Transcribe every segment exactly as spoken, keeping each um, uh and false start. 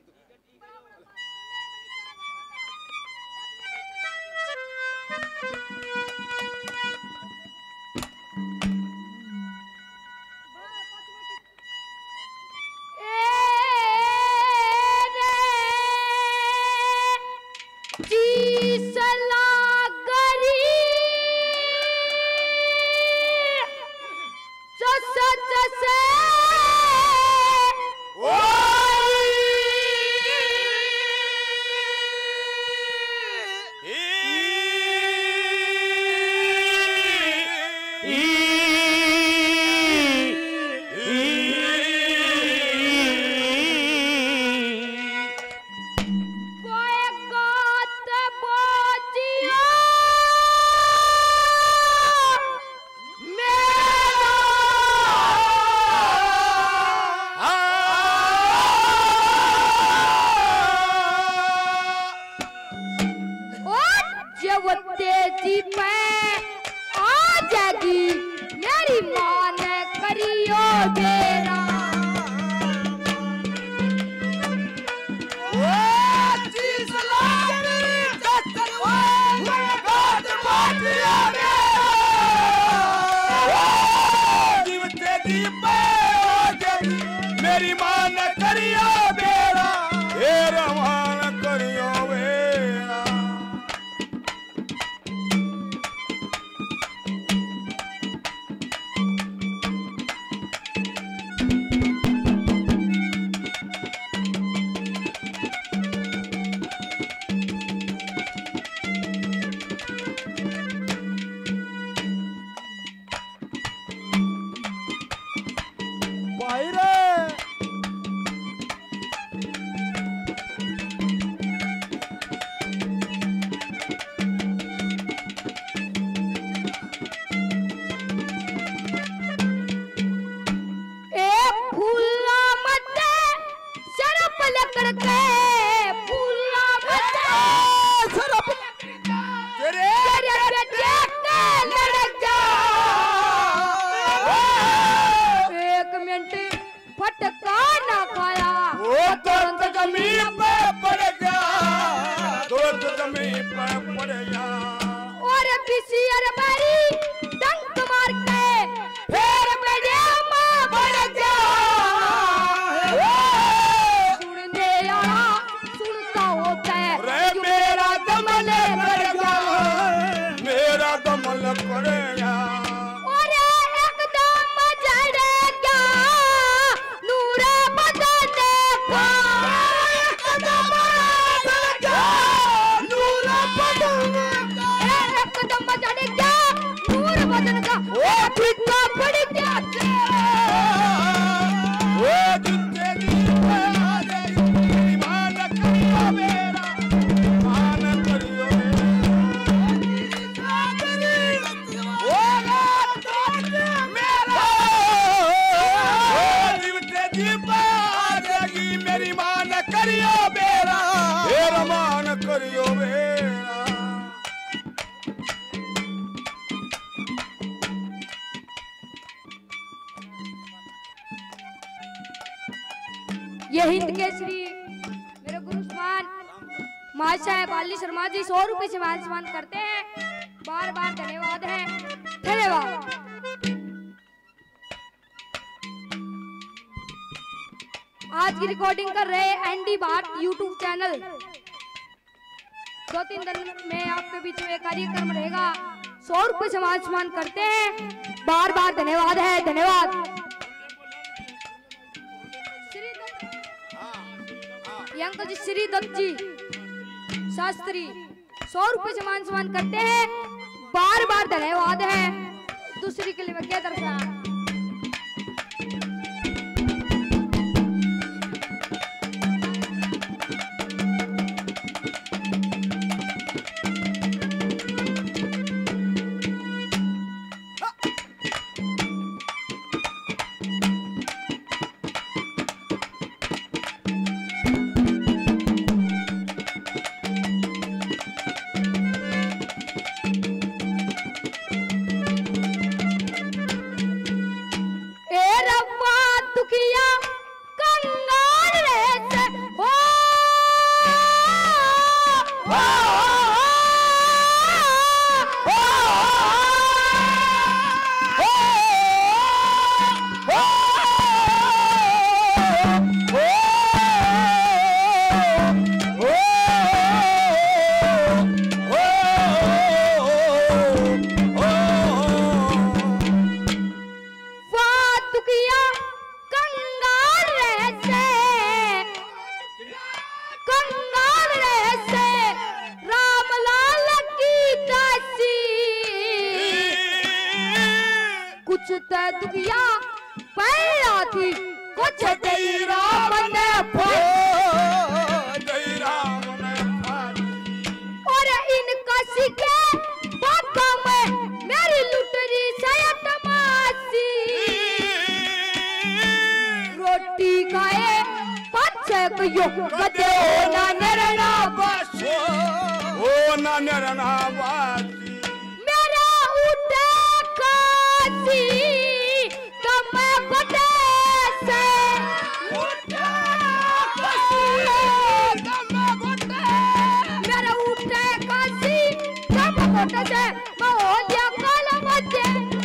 ये हिंद केसरी मेरे गुरु समान महाशय बाली शर्मा जी सौ रुपए से मान सम्मान करते हैं। बार बार धन्यवाद है, धन्यवाद। आज की रिकॉर्डिंग कर रहे एनडी भाट यूट्यूब चैनल। दो तीन दिन में आपके बीच में कार्यक्रम रहेगा। सौ रुपए से मान सम्मान करते हैं। बार बार धन्यवाद है, धन्यवाद। अंकल जी श्री दत्त जी शास्त्री सौ रुपए से मान सम्मान करते हैं। बार बार धन्यवाद है। दूसरी के लिए मैं क्या दर्शा हो दुखिया पहला थी कुछ तेरा मन और इनका सिके बाबा में मेरी लुटरी सयट मासी रोटी खाए पछे कयो कदे ना नरना बस ओ ना नरना बस मेरा उठे कासी कम बटे से उठे कासी कम बटे मेरा उठे कासी कम बटे से मैं हो गया काला बच्चे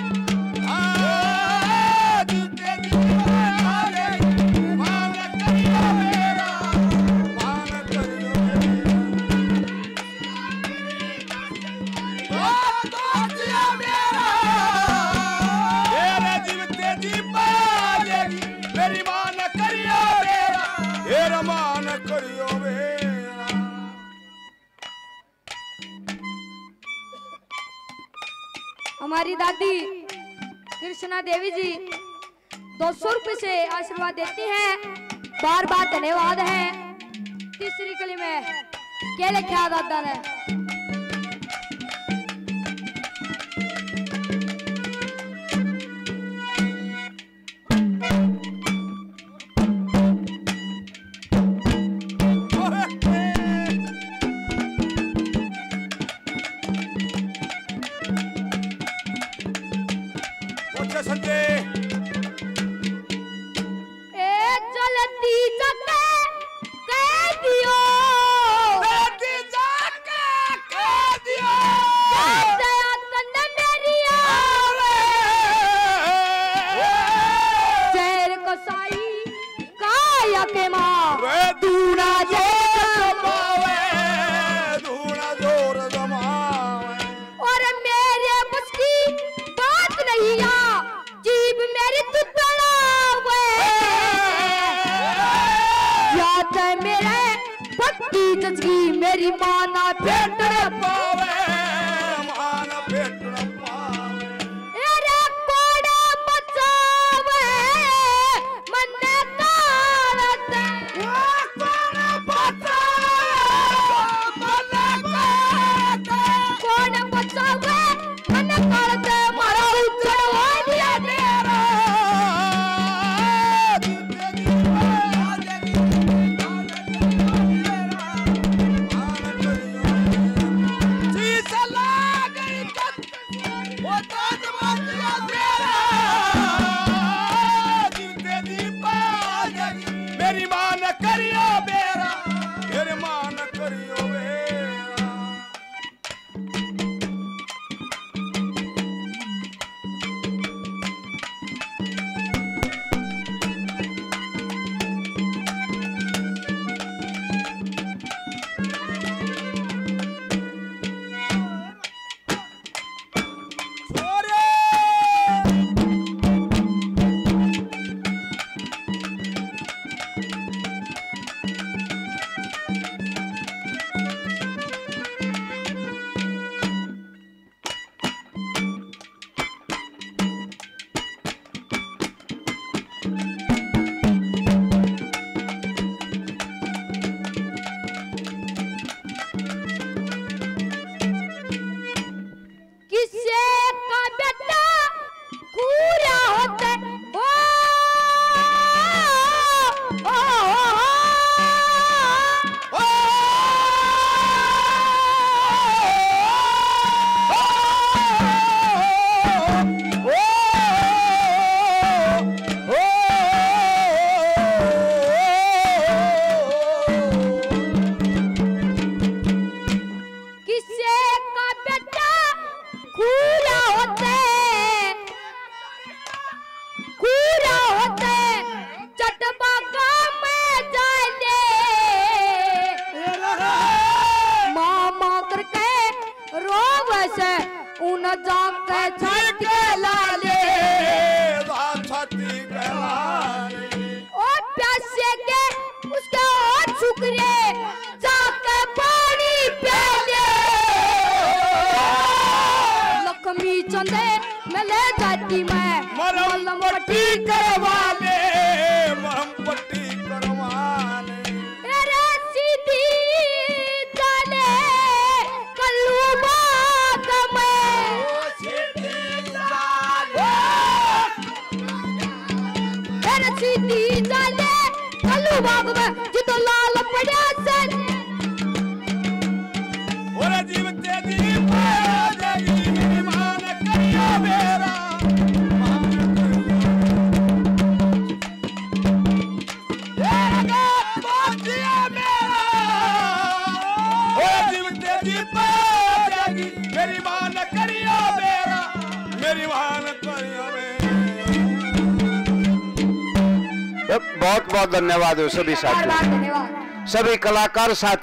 हमारी दादी कृष्णा देवी जी दो सौ रुपए से आशीर्वाद देती हैं, बार बार धन्यवाद है। तीसरी कली में क्या लिखा दादा ने मेरी माना पेट पावे माना पेट पावे अरे कोड़ा बचावे मन कालत वो कोड़ा बचावे मन कालत कोड़ा बचावे मन कालत मारा उजड़ हो गया मेरा पट्टी करवा दे हम पट्टी करवाने अरे सीधी जाने कल्लू बाग में अरे सीधी जाने कल्लू बाग में जितो लाल पड़ा से और जीव तेजी जागी मेरी मां ने करिया मेरा मेरी मां ने करियो मेरा मेरी मां ने करियो मेरा। बहुत बहुत धन्यवाद हो सभी साथियों, धन्यवाद सभी कलाकार साथी।